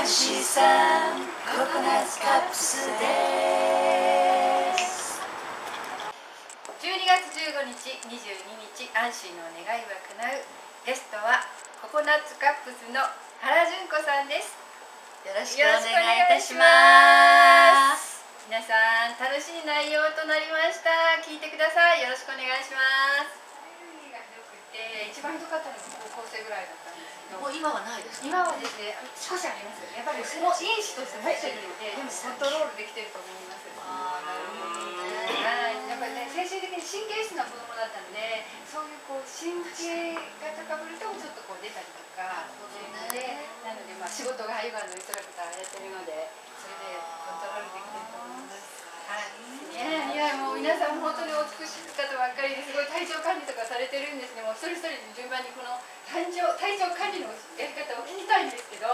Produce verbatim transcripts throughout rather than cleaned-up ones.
アンシーさんココナッツカップスです。 じゅうにがつじゅうごにち、にじゅうににち、アンシーの願いは叶う。ゲストはココナッツカップスの原純子さんです。 よろしくお願いいたします。 皆さん、楽しい内容となりました。聞いてください。よろしくお願いします。がひどくて、一番ひどかったのが高校生ぐらいだったんですけど、 もう今はないです。 今はですね、少しあります。やっぱりもう因子として持ってるので、でもコントロールできてると思います。 ああ、なるほどね。 はい、やっぱりね、精神的に神経質な子供だったので、そういうこう神経が高ぶるとちょっとこう出たりとかっていうので、なのでまあ仕事が今のいつらことやってるので、それでコントロールできてると思います。はい。いやいや、もう皆さん本当にお美しい方ばっかりですごい体調管理とかされてるんですね。もう一人一人順番にこの体調体調管理のやり方を聞きたいんですけど。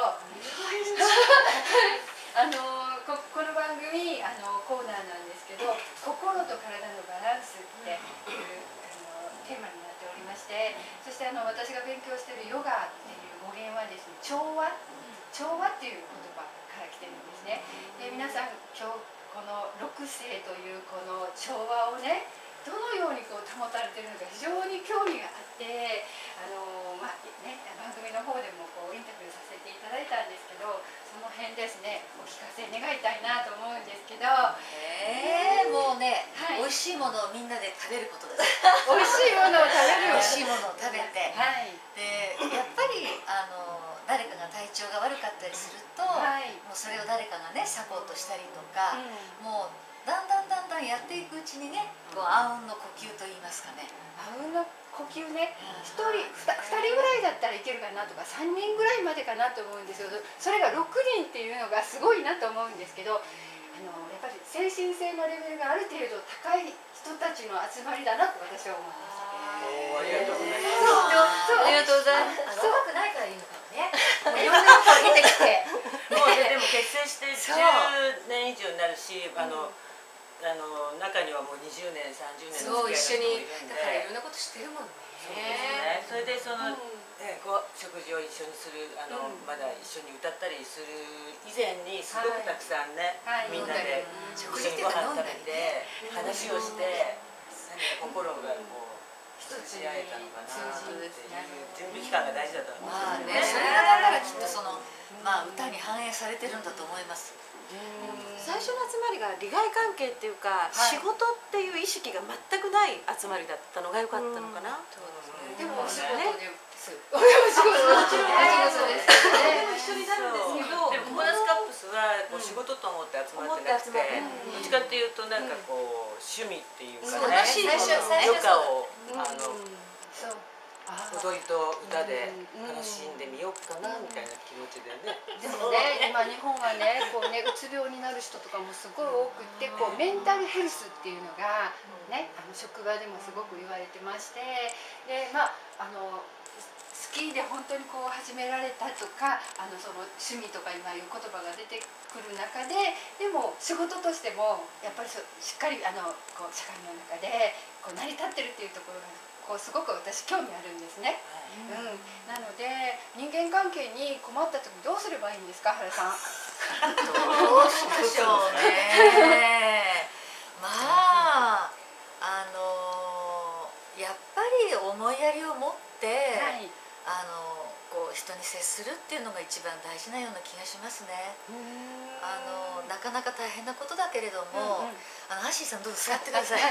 あのここの番組あのコーナーなんですけど、心と体のバランスっていうあのテーマになっておりまして、そしてあの私が勉強しているヨガっていう語源はですね、調和調和っていう言葉から来てるんですね。で、皆さん今日この六星というこの調和をね、どのようにこう保たれているのか非常に興味があって、あのまあね、番組の方でもこうインタビューさせていただいたんですけど、その辺ですね、お聞かせ願いたいなと思うんですけど。 ええー、もうね、 はい、 美味しいものをみんなで食べることです。 美味しいものを食べる。 美味しいものを食べて、 はい、 でやっぱりあの誰かが体調が悪かったりすると、 はい、 もうそれを誰かがねサポートしたりとか、うん、もうだんだんだんだんやっていくうちにね、こうあうんの呼吸と言いますかね。 あうんの呼吸ね、一人ふたりぐらいだったらいけるかなとかさんにんぐらいまでかなと思うんですけど、それがろくにんっていうのがすごいなと思うんですけど、あのやっぱり精神性のレベルがある程度高い人たちの集まりだなと私は思います。 ありがとうございます。 そう、ありがとうございます。 若くないからいいのかもね。 もういろんな人が出てきて、 もうね、でも結成してじゅうねん以上になるし、あの。あの中にはもうにじゅうねん、さんじゅうねんの付き合いの人もいるんで、 だからいろんなこと知ってるもんね。 そうですね。それでその、ね、こう食事を一緒にする、あの、まだ一緒に歌ったりする以前にすごくたくさんね、みんなで一緒にご飯食べて話をして、心がこう一つに会えたのかなっていう準備期間が大事だと思うんですよね。 まあね、それがだからきっとそのまあ歌に反映されてるんだと思います。 最初の集まりが利害関係っていうか、はい、仕事っていう意識が全くない集まりだったのが良かったのかな。 でもお仕事で、 お仕事もちろんそうですね。一緒になるんですけど、 でもココナッツカップスはこう仕事と思って集まってなくて、どっちかっていうとなんかこう趣味っていうかね、余暇をあの踊りと歌で楽しんでみようかなみたいな気持ちでね。 でもね、今日本はね、こうね、うつ病になる人とかもすごい多くって、こうメンタルヘルスっていうのがね、あの職場でもすごく言われてまして、で、まああのスキーで本当にこう始められたとか、あのその趣味とか今いう言葉が出てくる中で、でも仕事としてもやっぱりしっかりあのこう社会の中でこう成り立ってるっていうところがこうすごく私興味あるんですね。うん、なので人間関係に困った時どうすればいいんですか、原さん。 どうしましょうね。まああのやっぱり思いやりを持って、はい、あのこう人に接するっていうのが一番大事なような気がしますね。あのなかなか大変なことだけれども、うんうん、あのアッシーさんどうぞ座ってください。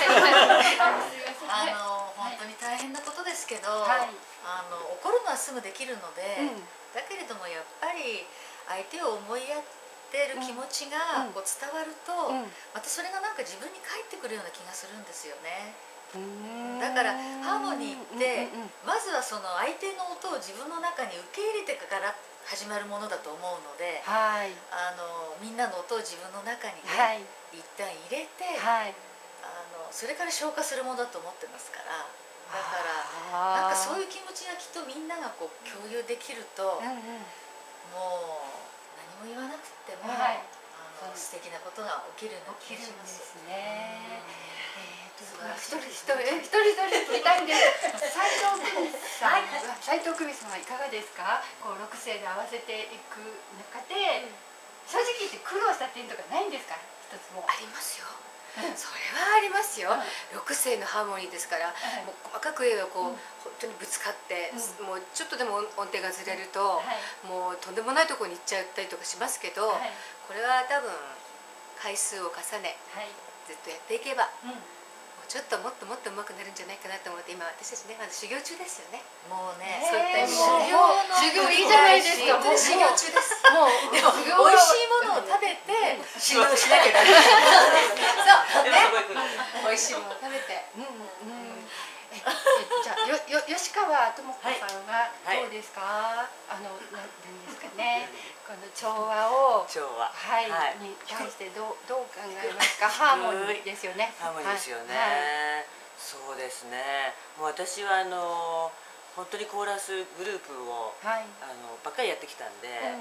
あの本当に大変なことですけど、はい、あの怒るのはすぐできるので、うん、だけれどもやっぱり相手を思いやってる気持ちがこう伝わると、うん、またそれがなんか自分に返ってくるような気がするんですよね。だからハーモニーってまずはその相手の音を自分の中に受け入れてから始まるものだと思うので、はい、あのみんなの音を自分の中にね、はい、一旦入れて、はい、あのそれから消化するものだと思ってますから、だからなんかそういう気持ちがきっとみんながこう共有できると、うんうん、もう何も言わなくても、はい、あの素敵なことが起きるような気がします。 一人一人一人一人聞きたいんです。斉藤久美さんは斉藤久美さんはいかがですか。こう六世で合わせていく中で、正直言って苦労した点とかないんですか。一つも。 ありますよ。それはありますよ。六世のハーモニーですから、もう細かく言えばこう本当にぶつかって、もうちょっとでも音程がずれると、もうとんでもないところに行っちゃったりとかしますけど、これは多分回数を重ね、ずっとやっていけば。ちょっともっともっと上手くなるんじゃないかなと思って、今私たちねまだ修行中ですよね。 もうね、 そういった意味で修行いいじゃないですか。 もう修行中です。 もう美味しいものを食べて修行しなきゃダメ。そうね。美味しいものを食べて。 うんうん。えじゃあよよ吉川智子さんはどうですか。あのなんですかね。この調和を調和はいに対してどうどう考えますか。ハーモニーですよね。 ハーモニーですよね。そうですね。もう私はあの本当にコーラスグループをあのばっかりやってきたんで、あの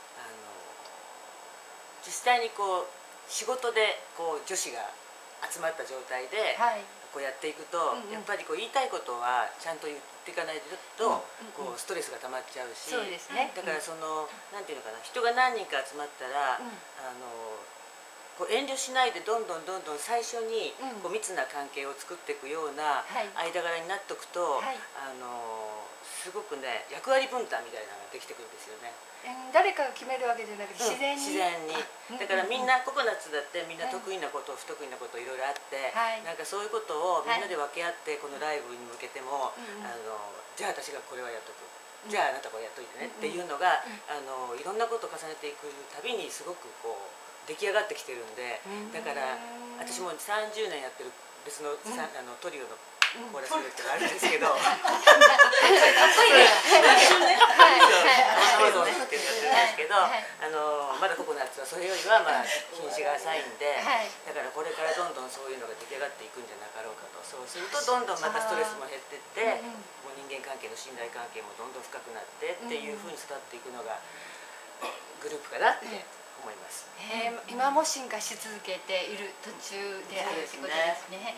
実際にこう仕事でこう女子が集まった状態でこうやっていくと、やっぱりこう言いたいことはちゃんと言っていかないとこうストレスが溜まっちゃうし、だからそのなんていうのかな、人が何人か集まったら、あのこう遠慮しないでどんどんどんどん最初にこう密な関係を作っていくような間柄になっておくと、あのすごくね役割分担みたいなのができてくるんですよね。 誰かが決めるわけじゃなくて自然に、 自然にだからみんなココナッツだってみんな得意なこと不得意なこといろいろあって、なんかそういうことをみんなで分け合ってこのライブに向けても、あのじゃあ私がこれはやっとく、じゃああなたこれやっといてねっていうのが、あのいろんなことを重ねていくたびにすごくこう出来上がってきてるんで、だから私もさんじゅうねんやってる別のあのトリオのコーラスグループがあるんですけど、かっこいいね。一緒ね。そうそうって言ってるんですけど、あのまだココナッツはそれよりはまあ品種が浅いんで、だからこれからどんどんそういうのが出来上がっていくんじゃなかろうかと。そうするとどんどんまたストレスも減ってって、もう人間関係の信頼関係もどんどん深くなってっていうふうに育っていくのがグループかなって思います。 えー、今も進化し続けている途中であるということですね。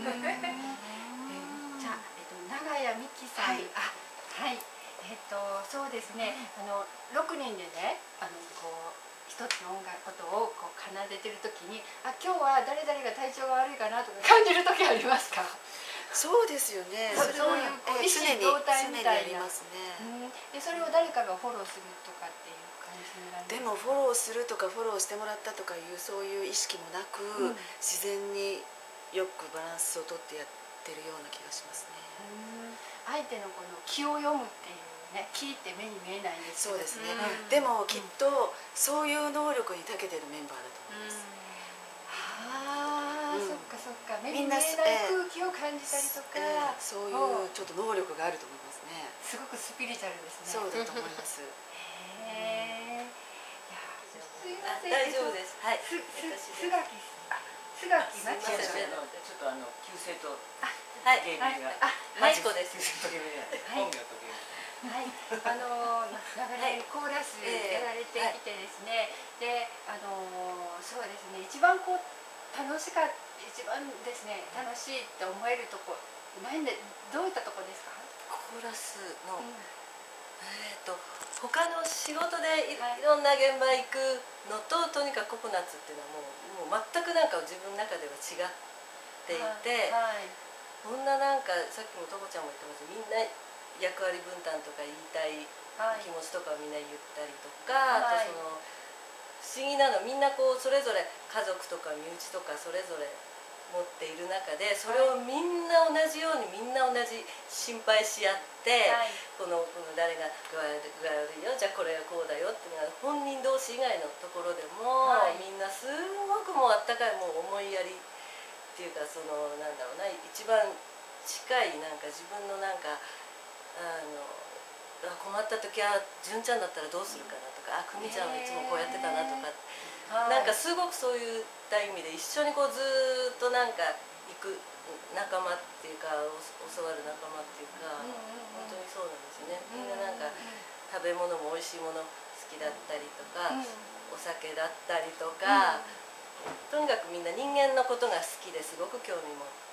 じゃあ、えっと、長屋美希さん、はい、あ、はい、えっと、そうですね。あの、六人でね、あの、こう、一つの音楽ことをこう奏でてるときに、あ、今日は誰々が体調が悪いかなとか感じる時ありますか。 そうですよね。 そういうこう意思同体みたいな。 すね。 で、それを誰かがフォローするとかっていう感じになる。 でもフォローするとかフォローしてもらったとかいうそういう意識もなく、うん、自然によくバランスをとってやってるような気がしますね。 相手のこの気を読むっていうね、気って目に見えないんですけど。そうですね。でもきっとそういう能力に長けてるメンバーだと思います。 ああ、そっかそっか。目に見えない空気を感じたりとか、 そういうちょっと能力があると思いますね。 すごくスピリチュアルですね。 そうだと思います。 へえ。いや、すいません。 大丈夫です。はい。 す、す、すがき。すがき。 ちょっとあの旧姓と。 はい、あ、マチコです。 はい。はい、あの長年コーラスやられてきてですね、で、あのそうですね、一番こう楽しか一番ですね楽しいって思えるとこ、なんでどういったとこですか？ コーラスの、えっと他の仕事でいろんな現場行くのと、とにかくココナッツっていうのはもうもう全くなんか自分の中では違っていて。こんななんかさっきもとこちゃんも言ってました、みんな役割分担とか言いたい気持ちとかをみんな言ったりとか、はい、あとその不思議なの、みんなこうそれぞれ家族とか身内とかそれぞれ持っている中で、それをみんな同じようにみんな同じ心配し合って、はい、このこの誰が具合悪いよ、じゃあこれはこうだよっていうのは本人同士以外のところでも、はい、みんなすごくもうあったかいもう思いやりっていうか、そのなんだろうな、一番近いなんか自分のなんかあの困った時は純ちゃんだったらどうするかなとか、あ、久美ちゃんはいつもこうやってたなとか、なんかすごくそういった意味で一緒にこうずっとなんか行く仲間っていうか、教わる仲間っていうか、本当にそうなんですよね。みんななんか食べ物も美味しいもの好きだったりとか、お酒だったりとか。とにかくみんな人間のことが好きですごく興味持っ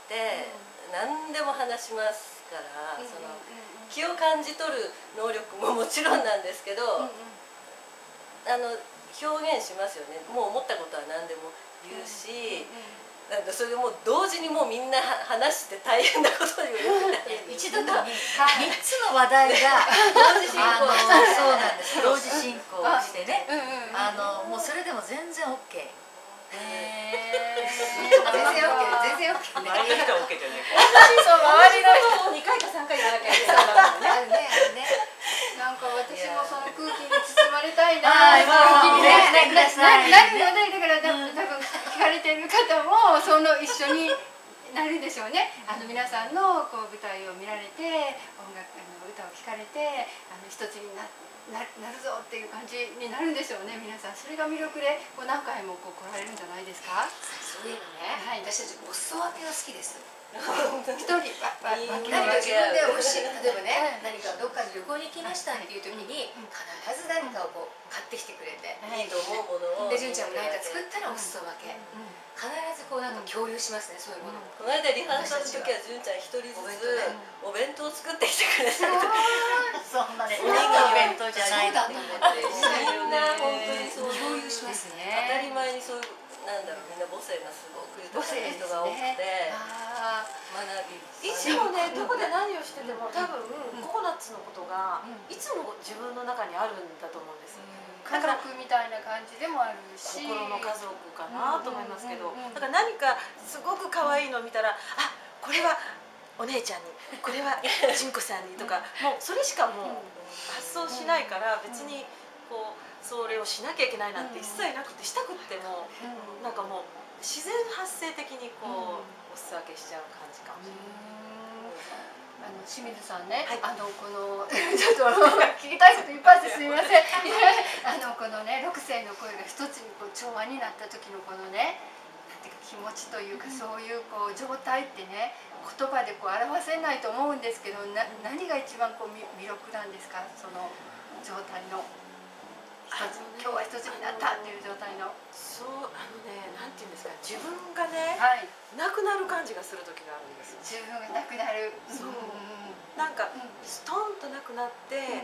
て何でも話しますから、その気を感じ取る能力ももちろんなんですけど、あの表現しますよね。もう思ったことは何でも言うし、なんかそれでもう同時にもうみんな話して大変なことに言う一度にみっつの話題が同時進行してそうなんです。同時進行してね、あのもうそれでも全然 オーケー。 全然 オーケー 全然 オーケー周りの人は オーケー じゃないか。 そう周りの人にかいかさんかい言わなきゃいけないあるねあるね。なんか私もその空気に包まれたいな。 空気にね。 ななななだから多分聞かれてる方もその一緒になるでしょうね。あの皆さんのこう舞台を見られて音楽あの歌を聴かれてあの一つになななるぞっていう感じになるんでしょうね。皆さんそれが魅力でこう何回もこう来られるんじゃないですか。 そういうのね、はい、私たちお裾分けが好きです。 一人何か自分で欲しい、例えばね、何かどっかに旅行に行きましたっていう時に必ず何かをこう買ってきてくれて、 いいと思うものをで純ちゃんも何か作ったらお裾分け、必ずこうなんか共有しますね、そういうもの。 この間リハーサルの時は純ちゃん一人ずつお弁当を作ってきてくれた。 そんなね、お弁当じゃないだと思ってみんな本当にそう共有します当ね。 たり前にそういうなんだろう、みんな母性がすごく豊かな人が多くて学び。 いつもね、どこで何をしてても多分ココナッツのことがいつも自分の中にあるんだと思うんです。 家族みたいな感じでもあるし、 心の家族かなと思いますけど、だから何かすごく可愛いのを見たら、あ、これはお姉ちゃんに、これは純子さんにとか、もうそれしかもう発想しないから、別にこうそれをしなきゃいけないなんて一切なくて、したくってもなんかもう自然発生的にこうお裾分けしちゃう感じかもしれない。 あの清水さんね、 はい、 あのこのちょっと聞きたいこといっぱいあってすみません。あのこのね六声の声が一つにこう調和になった時のこのね、なんていうか気持ちというか、そういうこう状態ってね、言葉でこう表せないと思うんですけど、な何が一番こう魅力なんですか、その状態の。今日は一つになったっていう状態の。 そうあのね、なんていうんですか、自分がね、 はい、 なくなる感じがする時があるんですよ。 自分がなくなる。 そう。なんかストンとなくなって、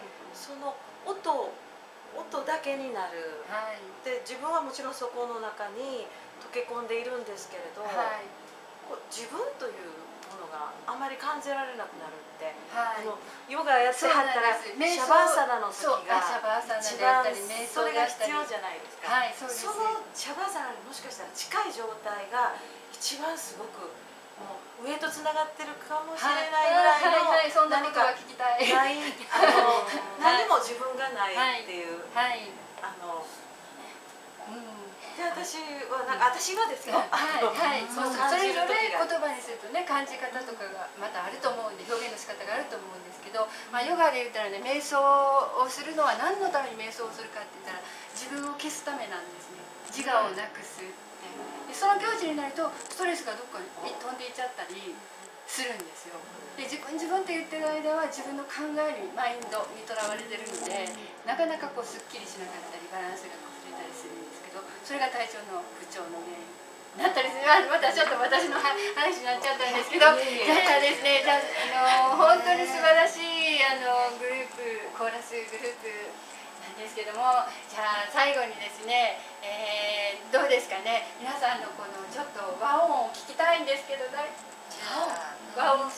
その音音だけになる。はい。で自分はもちろんそこの中に溶け込んでいるんですけれど、はい、こう自分というものがあまり感じられなくなるって、はい、あのヨガやってはったらシャバーサナの時がシャバーサナであったり瞑想それが必要じゃないですか。 はい、そうです。 そのシャバーサナにもしかしたら近い状態が一番すごくもう上とつながってるかもしれないぐらいの何か聞きたい。 ないあの何も自分がないっていう、 はい、 あの。で私はなんか私はですよ。 はいはい。そうそれぞれ言葉にするとね、感じ方とかがまたあると思うんで、表現の仕方があると思うんですけど、まあヨガで言ったらね、瞑想をするのは何のために瞑想をするかって言ったら、自分を消すためなんですね。自我をなくすって。でその境地になるとストレスがどっかに飛んでいっちゃったりするんですよ。で自分自分って言ってる間は自分の考えにマインドにとらわれてるので、なかなかこうすっきりしなかったりバランスが崩れたりするんですけど、それが体調の不調の原因だったりする。またちょっと私の話になっちゃったんですけど、じゃあですね、じゃあ、あの本当に素晴らしいあのグループコーラスグループなんですけども、じゃあ最後にですね、えー、どうですかね、皆さんのこのちょっと和音を聞きたいんですけど、だいじゃあ和音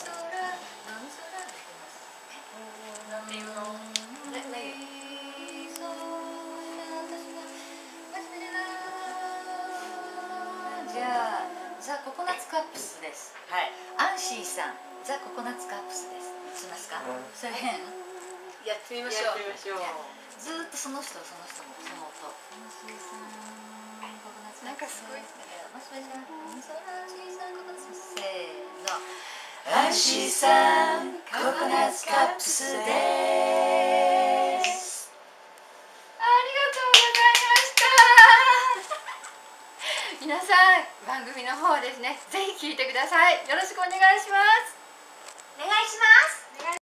なんていうの、 じゃあザ・ココナッツカップスです。はい。アンシーさん、ザ・ココナッツカップスです。しますか？それ変？ やってみましょう。 ずーっとその人その人もその音。 なんかすごいですね。 せーの。アンシーさん、ココナッツカップスです。 ありがとうございました。皆さん番組の方ですね、ぜひ聞いてください。よろしくお願いします。 お願いします。